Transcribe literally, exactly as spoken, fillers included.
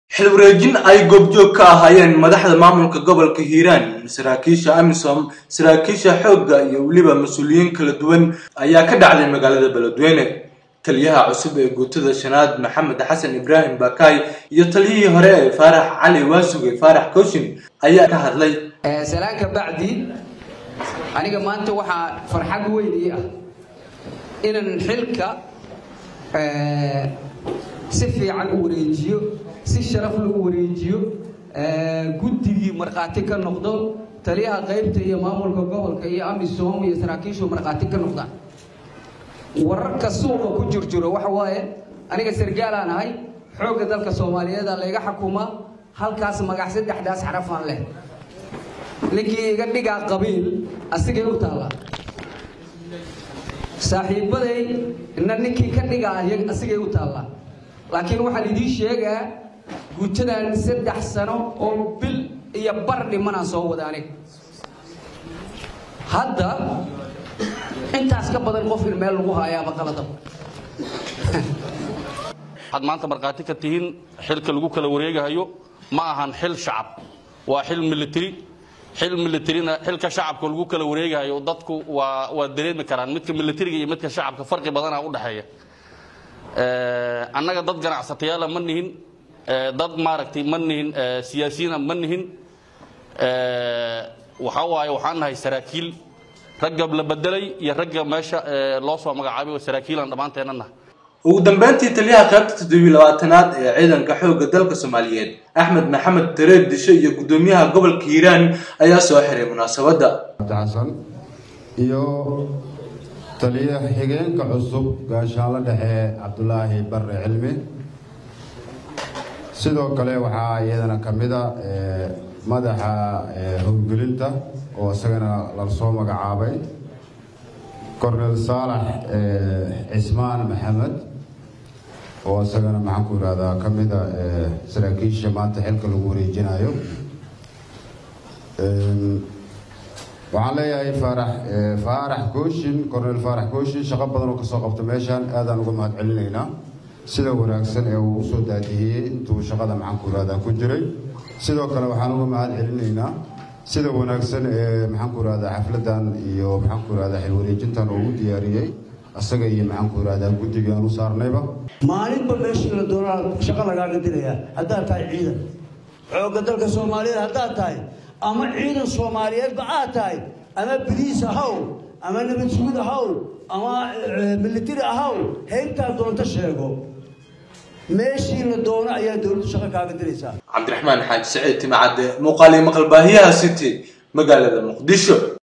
xilwareejin ay goobjoog ka ahaayeen madaxda maamulka gobolka Hiiraan, saraakiisha Amisom, saraakiisha xoogga iyo waliba mas'uuliyiin kala duwan ayaa ka dhacday magaalada Beledweyne. taliyaha cusub ee guutada shanaad Maxamed Xasan Ibrahim Bakay iyo taliyihii hore ee Faarax Cali Waasuge Faarax Kooshin ayaa ka hadlay. ee salaanka bacdi aniga maanta waxa farxad weyn ii ah inaan xilka ee si fiican u wareejiyo si sharaf lagu wareejiyo ee guddigii marqaati ka noqdo taliyaha qaybta iyo maamulka gobolka iyo Amisom iyo saraakiisha marqaati ka noqdaan wararka suuqa ku jirjiro waxa waaye aniga sargaal aan ahay xoogga dalka Soomaaliyeed la iga xukuma halkaas magac saddexdaas xaraf aan leh ninkii iga dhiga qabiil asigay u taala saaxiibaday inna ninkii ka dhiga asigay u taala laakiin waxa lidii sheegaa guutadan saddex sano oo bil iyo bar dhimana soo wadaanay hadda intaas ka badan qof meel lagu haayaa maqalada had maanta marqaati ka tihiin xilka lagu kala wareegayo ma ahan xil shacab waa xil military xil militarina xilka shacabka lagu kala wareegayo dadku waa waa dareemi karaan midka militariga iyo midka shacabka farqi badan ah u dhaxeeya ee annaga dad ganacsatayaal ma nihin dad maaragtay ma nihin siyaasiyiin ma nihin ee waxa waaye waxaan nahay saraakiil ragab la bedelay iyo ragga meesha loo soo magacaabay oo saraakiilan dhamaanteena ugu dambeyntii taliyaha qaybta toddoba iyo labaatanaad ee ciidanka xoogga dalka Soomaaliyeed Axmed Maxamed Tareed Disho iyo gudoomiyaha gobolka Hiiraan ayaa soo xiray munaasabada Xasan iyo taliyaha xigeenka cusub gaashaale dhexe Cabdullaahi Barre Cilmi sidoo kale waxa iyadana kamida madaxa howlgelinta oo asagana la soo magacaabay Cornel Saalax Ismaan Maxamed oo asagana maxaan ku raada kamida saraakiisha maanta xilka lagu wareejinayo ee waxaan leeyahay Faarax Faarax Kooshin Cornel Faarax Kooshin shaqo badan oo ka soo qabtay meeshan aad aan uga mahad celinaynaa sida wanaagsan ee uu soo daadiyay intuu shaqada maxaan ku raada ku jiray sidoo kale waxaan uga mahad celinaynaa sida wanaagsan ee maxaan ku raada xafladan iyo maxaan ku raada xil wareejintan oo diyaariyay asaga iyo maxaan ku raada guddiga aanu saarnayba maalinba meeshii la doonaa shaqo laga diraya hadda tahay ciidan xoogga dalka Soomaaliyeed hadda tahay ama ciidan Soomaaliyeed baa tahay ama biliis ahaw ama nabad sugid ahaw ama military ahaw heynta doonta sheego meeshii la doona ayaa dawladda shaqo kaaga diraysaa Cabdiraxmaan Xaaji Saciid Timacade muuqaal iyo maqal baahiyaha City magaalada Muqdisho.